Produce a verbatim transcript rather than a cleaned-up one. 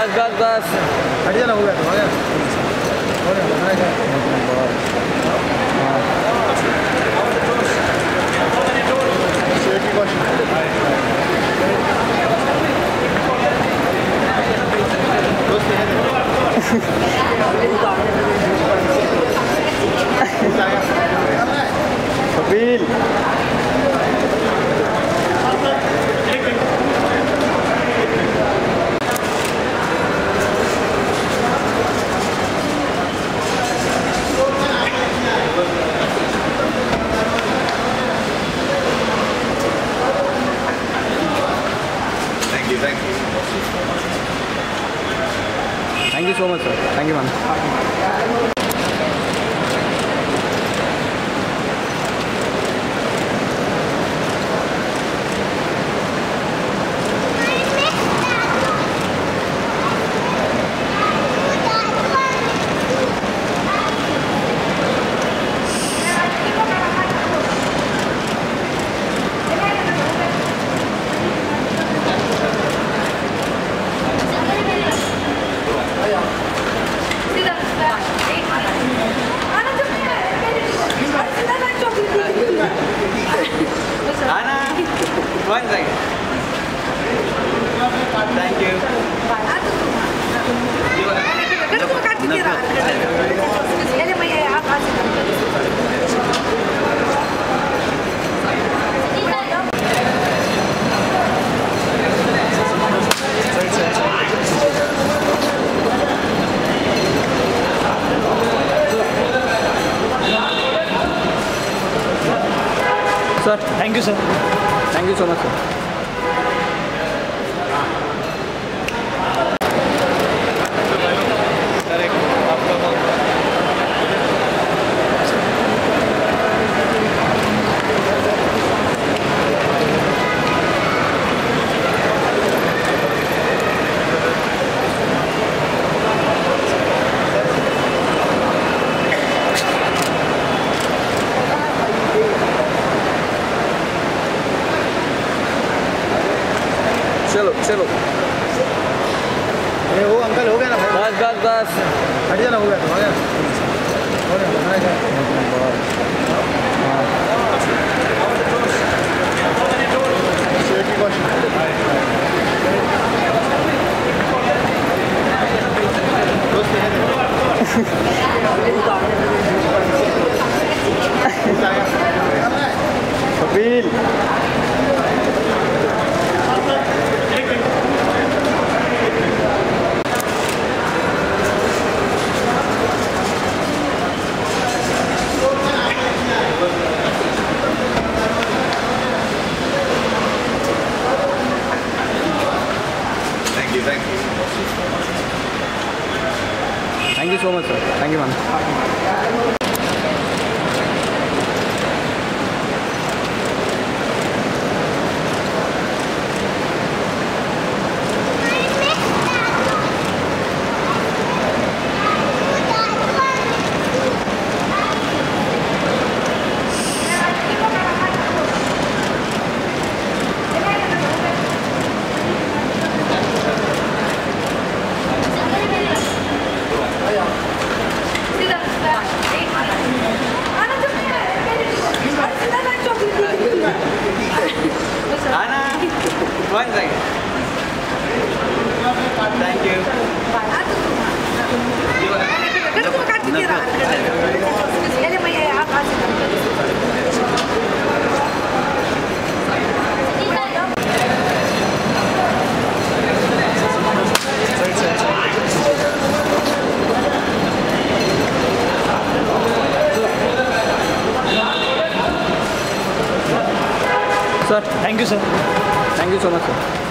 बस बस बस हट जाना, हो गया तो हो गया हो गया बनाया गया। Kapil thank you so much sir, thank you ma'am. One second. Thank you. Sir, thank you sir. Thank you so much sir. चलो चलो, ये वो अंकल हो गया ना, बस बस बस हट जाना, हो गया तो हो गया हो गया बनाया गया। Kapil thank you so much sir, thank you ma'am. One second. Thank you. Sir, thank you sir. Thank you so much sir.